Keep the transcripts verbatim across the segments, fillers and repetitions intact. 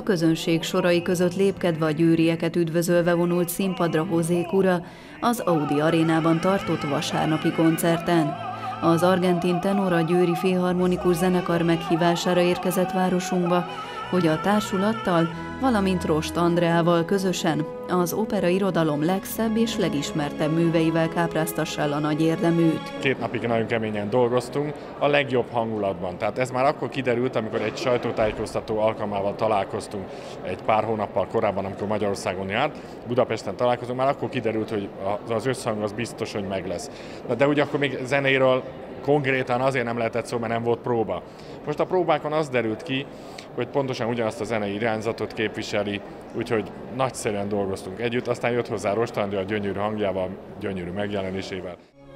A közönség sorai között lépkedve a győrieket üdvözölve vonult színpadra José Cura az Audi arénában tartott vasárnapi koncerten. Az argentin tenor a Győri Filharmonikus Zenekar meghívására érkezett városunkba, hogy a társulattal, valamint Rost Andreával közösen az opera irodalom legszebb és legismertebb műveivel kápráztassa el a nagy érdeműt. Két napig nagyon keményen dolgoztunk, a legjobb hangulatban. Tehát ez már akkor kiderült, amikor egy sajtótájékoztató alkalmával találkoztunk egy pár hónappal korábban, amikor Magyarországon járt, Budapesten találkozunk, már akkor kiderült, hogy az összhang az biztos, hogy meg lesz. De ugye akkor még zenéről konkrétan azért nem lehetett szó, mert nem volt próba. Most a próbákon az derült ki, hogy pontosan ugyanazt a zenei irányzatot képviseli, úgyhogy nagyszerűen dolgoztunk együtt, aztán jött hozzá Rost Andrea a gyönyörű hangjával, gyönyörű megjelenésével.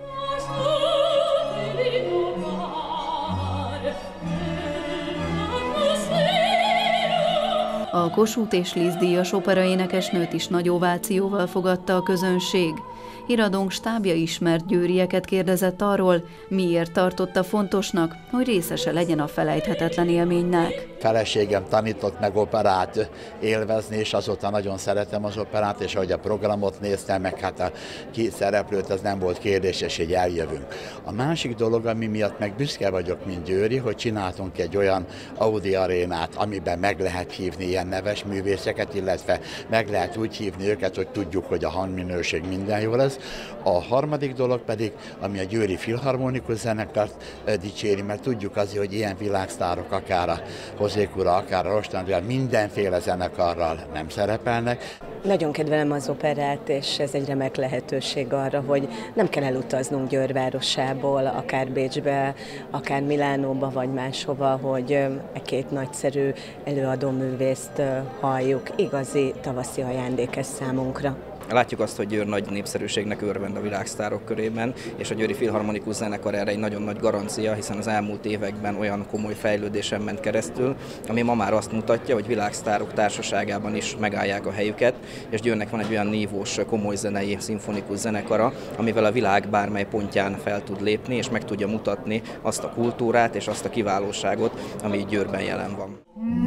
A Kossuth és Liszt díjas operaénekesnőt is nagy ovációval fogadta a közönség. Híradónk stábja ismert győrieket kérdezett arról, miért tartotta fontosnak, hogy részese legyen a felejthetetlen élménynek. Feleségem tanított meg operát élvezni, és azóta nagyon szeretem az operát, és ahogy a programot néztem, meg hát a két szereplőt, az nem volt kérdés, és így eljövünk. A másik dolog, ami miatt meg büszke vagyok, mint Győri, hogy csináltunk egy olyan Audi arénát, amiben meg lehet hívni ilyen neves művészeket, illetve meg lehet úgy hívni őket, hogy tudjuk, hogy a hangminőség minden jó lesz. A harmadik dolog pedig, ami a Győri Filharmonikus Zenekart dicséri, mert tudjuk azért, hogy ilyen világsztárok, akár a José Cura, akár a Rost Andrea, mindenféle zenekarral nem szerepelnek. Nagyon kedvelem az operát, és ez egy remek lehetőség arra, hogy nem kell elutaznunk Győr városából, akár Bécsbe, akár Milánóba, vagy máshova, hogy e két nagyszerű előadóművészt halljuk. Igazi tavaszi ajándék ez számunkra. Látjuk azt, hogy Győr nagy népszerűségnek örvend a világsztárok körében, és a Győri Filharmonikus Zenekar erre egy nagyon nagy garancia, hiszen az elmúlt években olyan komoly fejlődésen ment keresztül, ami ma már azt mutatja, hogy világsztárok társaságában is megállják a helyüket, és Győrnek van egy olyan nívós, komoly zenei, szimfonikus zenekara, amivel a világ bármely pontján fel tud lépni, és meg tudja mutatni azt a kultúrát és azt a kiválóságot, ami Győrben jelen van.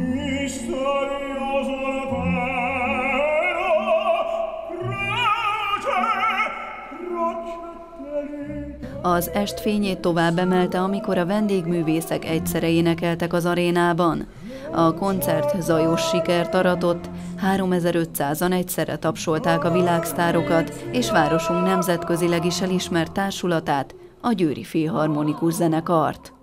Az est fényét tovább emelte, amikor a vendégművészek egyszerre énekeltek az arénában. A koncert zajos sikert aratott, háromezer-ötszázan egyszerre tapsolták a világsztárokat és városunk nemzetközileg is elismert társulatát, a Győri Filharmonikus Zenekart.